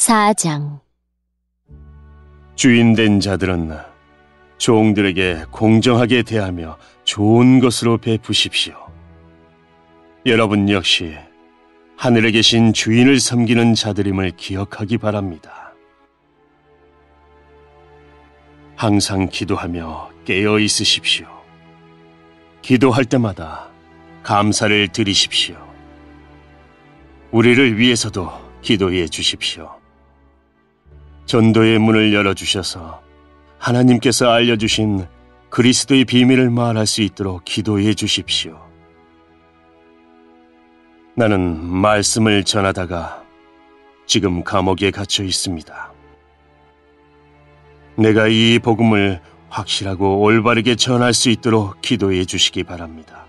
4장. 주인된 자들은 종들에게 공정하게 대하며 좋은 것으로 베푸십시오. 여러분 역시 하늘에 계신 주인을 섬기는 자들임을 기억하기 바랍니다. 항상 기도하며 깨어 있으십시오. 기도할 때마다 감사를 드리십시오. 우리를 위해서도 기도해 주십시오. 전도의 문을 열어주셔서 하나님께서 알려주신 그리스도의 비밀을 말할 수 있도록 기도해 주십시오. 나는 말씀을 전하다가 지금 감옥에 갇혀 있습니다. 내가 이 복음을 확실하고 올바르게 전할 수 있도록 기도해 주시기 바랍니다.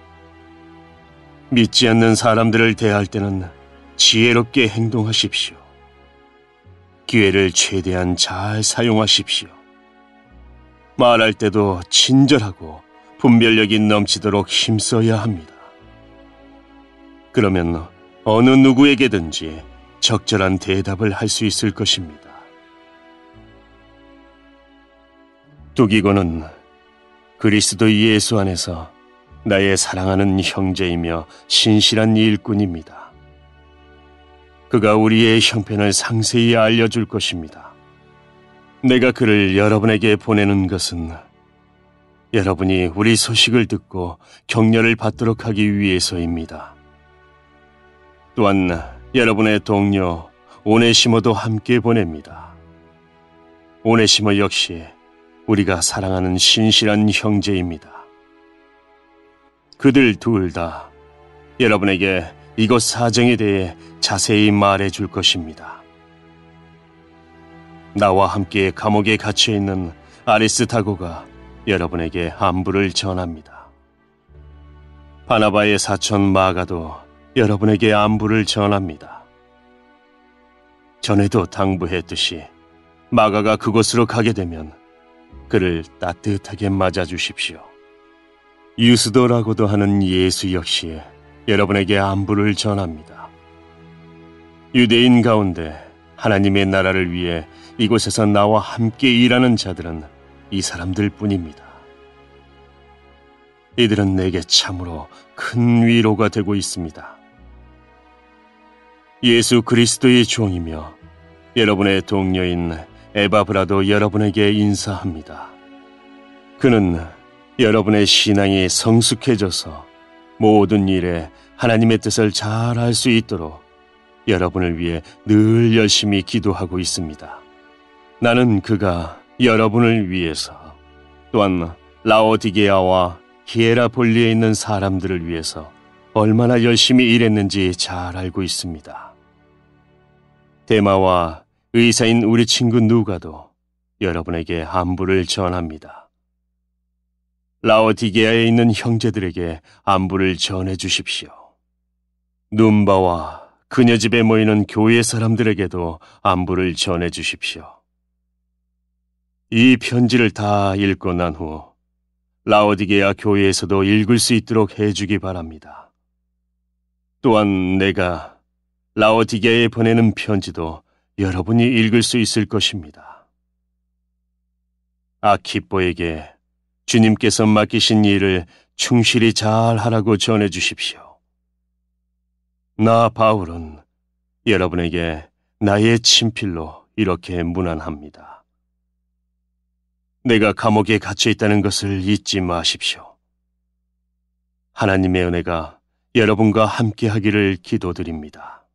믿지 않는 사람들을 대할 때는 지혜롭게 행동하십시오. 기회를 최대한 잘 사용하십시오. 말할 때도 친절하고 분별력이 넘치도록 힘써야 합니다. 그러면 어느 누구에게든지 적절한 대답을 할 수 있을 것입니다. 두기고는 그리스도 예수 안에서 나의 사랑하는 형제이며 신실한 일꾼입니다. 그가 우리의 형편을 상세히 알려줄 것입니다. 내가 그를 여러분에게 보내는 것은 여러분이 우리 소식을 듣고 격려를 받도록 하기 위해서입니다. 또한 여러분의 동료 오네시모도 함께 보냅니다. 오네시모 역시 우리가 사랑하는 신실한 형제입니다. 그들 둘 다 여러분에게 이것 사정에 대해 자세히 말해 줄 것입니다. 나와 함께 감옥에 갇혀 있는 아리스타고가 여러분에게 안부를 전합니다. 바나바의 사촌 마가도 여러분에게 안부를 전합니다. 전에도 당부했듯이 마가가 그곳으로 가게 되면 그를 따뜻하게 맞아주십시오. 유스도라고도 하는 예수 역시 여러분에게 안부를 전합니다. 유대인 가운데 하나님의 나라를 위해 이곳에서 나와 함께 일하는 자들은 이 사람들 뿐입니다. 이들은 내게 참으로 큰 위로가 되고 있습니다. 예수 그리스도의 종이며 여러분의 동료인 에바브라도 여러분에게 인사합니다. 그는 여러분의 신앙이 성숙해져서 모든 일에 하나님의 뜻을 잘 알 수 있도록 여러분을 위해 늘 열심히 기도하고 있습니다. 나는 그가 여러분을 위해서 또한 라오디게아와 히에라폴리에 있는 사람들을 위해서 얼마나 열심히 일했는지 잘 알고 있습니다. 데마와 의사인 우리 친구 누가도 여러분에게 안부를 전합니다. 라오디게아에 있는 형제들에게 안부를 전해 주십시오. 눈바와 그녀 집에 모이는 교회 사람들에게도 안부를 전해 주십시오. 이 편지를 다 읽고 난 후 라오디게아 교회에서도 읽을 수 있도록 해주기 바랍니다. 또한 내가 라오디게아에 보내는 편지도 여러분이 읽을 수 있을 것입니다. 아키뽀에게 주님께서 맡기신 일을 충실히 잘 하라고 전해 주십시오. 나 바울은 여러분에게 나의 친필로 이렇게 문안합니다. 내가 감옥에 갇혀 있다는 것을 잊지 마십시오. 하나님의 은혜가 여러분과 함께 하기를 기도드립니다.